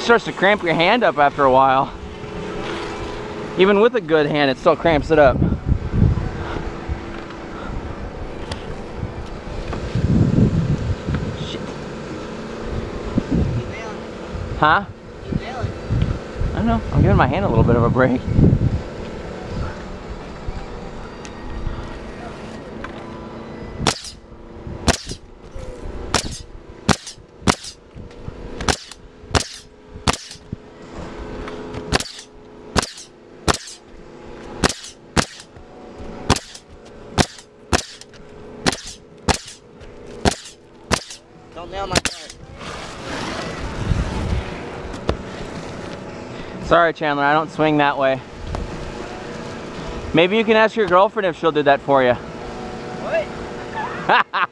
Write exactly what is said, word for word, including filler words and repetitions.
starts to cramp your hand up after a while. Even with a good hand, it still cramps it up. Shit. Huh? I don't know. I'm giving my hand a little bit of a break. Don't nail my dart. Sorry, Chandler, I don't swing that way. Maybe you can ask your girlfriend if she'll do that for you. What?